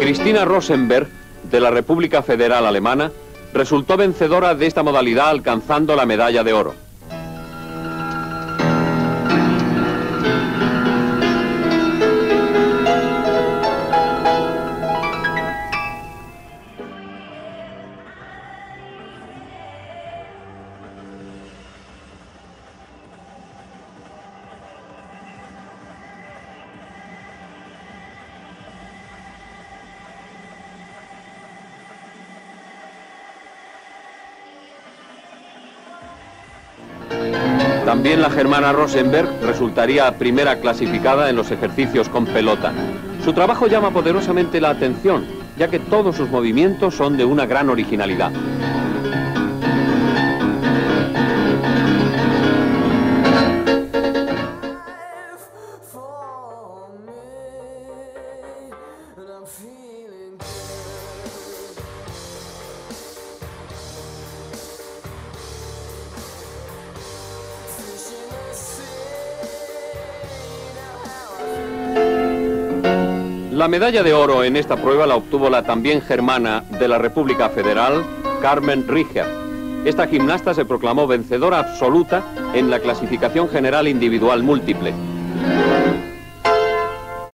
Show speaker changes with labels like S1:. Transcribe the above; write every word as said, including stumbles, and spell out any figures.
S1: Christina Rosenberg, de la República Federal Alemana, resultó vencedora de esta modalidad alcanzando la medalla de oro. También la germana Rosenberg resultaría primera clasificada en los ejercicios con pelota. Su trabajo llama poderosamente la atención, ya que todos sus movimientos son de una gran originalidad. La medalla de oro en esta prueba la obtuvo la también germana de la República Federal, Carmen Richter. Esta gimnasta se proclamó vencedora absoluta en la clasificación general individual múltiple.